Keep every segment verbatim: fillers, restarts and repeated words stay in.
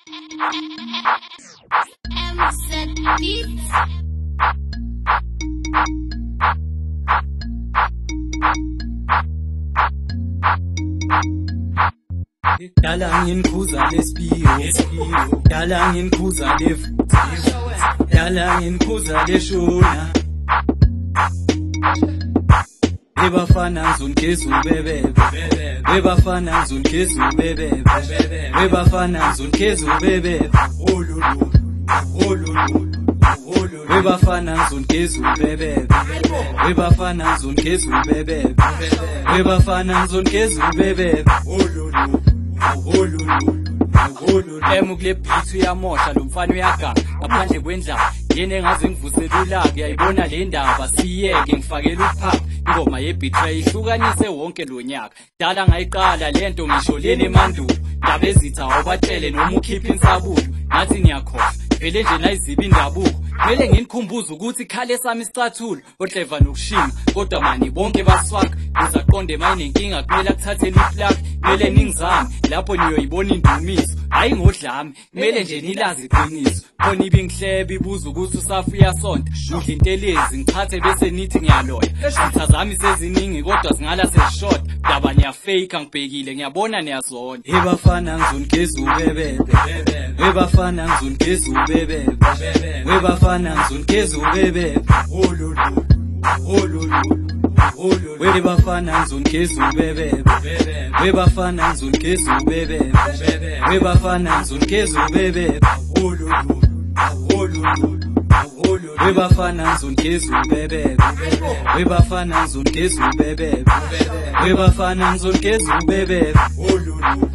Dala ngikhuza lesiphiwo, dala ngikhuza lefuthi, dala ngikhuza leshona. Webafana nzonkezu bebebe, webafana nzonkezu bebebe, webafana nzonkezu bebebe. Olulu, olulu, olulu. Webafana nzonkezu bebebe, webafana nzonkezu bebebe, webafana nzonkezu bebebe. Olulu. Emu kule beat uyamosha lo mfana uyaganga ngaphandle kwendlala yena engaze ngivuselula uyayibona le ndaba siyeke ngifakela uphapha ingoma ye-betray ihlukanise wonke lo nyaka dala ngayiqala lento ngisho leni emandulo ndaba ezitha awubatshele noma ukhipha insabulo ngathi ngiyakhohlwa vele nje nayiziba indabuko kumele nginikhumbuze ukuthi khale sami isicathulo ohleva nokushima kodwa mani bonke basifaka uzaqonde mayinenkinga kumele akuthathele iflak kumele ningizame lapho niyoyibona indumiso hayi ngodlami kumele nje nilazi iqiniso khona ibingihleba ibuza ukuthi usafu uyasonta udla intelezi ngichathe bese nithi ngiyaloya izitha zami seziningi kodwa zingala sezishota ndaba niyafake angibhekile ngiyabona niyazona ebafana ngizonikezu bebebe webafana ngizonikezu bebebe webafana ngizonikezu bebebe olulu olulu webafana ngizonikezu bebebe webafana ngizonikezu bebebe webafana ngizonikezu bebebe olulu olulu webafana ngizonikezu bebebe webafana ngizonikezu bebebe webafana ngizonikezu bebebe olulu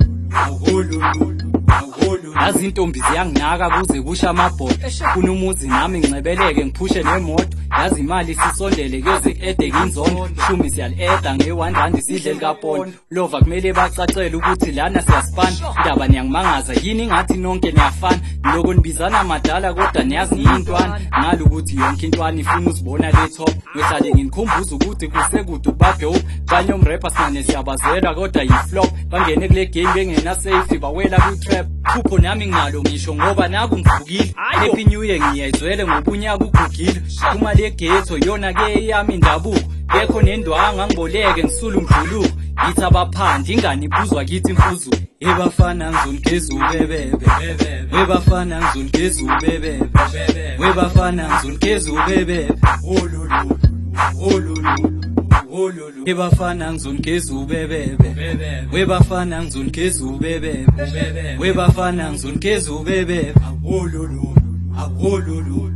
olulu Yazi intombi ziyanginaka kuze kusha amabhodo funa umuzi nami ngincebeleke ngiphushe nemoto yazi imali sisondele kuyoze ede kinzondo shumi siyaleda nge-one rand sidle likapondo lova kumele bacacele ukuthi lana siyaspana indaba niyangimangaza yini ngathi nonke niyafana niloko nibizana madala kodwa niyazi ngiyintwana ngalo ukuthi yonke intwana ifuna uzibona le top ngihlale nginikhumbuza ukuthi kusekude ubaphe up kanye umrapper sinane siyabazela kodwa yi-flop bangene kule game bengena safety bawela ku-trap phupho nami nginalo ngisho ngoba naku ngivukile happy new year ngiyayizwele ngoba unyaka ugugile uma le ghetto yona ke yami indabuko bekho nendwanga ngiboleke ngisula umjuluko yithi abaphandi ingane ibuzwa kithi imfuzo ebafana ngizonikezu bebebe webafana ngizonikezu bebebe webafana ngizonikezu bebebe olulu olulu webafana ngizonikezu bebebe webafana ngizonikezu bebebe webafana ngizonikezu bebebe olulu olulu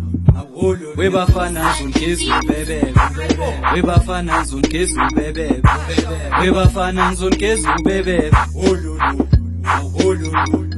webafana ngizonikezu bebebe webafana ngizonikezu bebebe webafana ngizonikezu bebebe olulu olulu